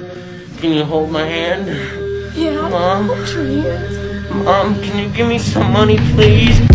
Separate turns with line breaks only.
Can you hold my hand?
Yeah,
Mom?
hold your hands.
Mom, can you give me some money, please?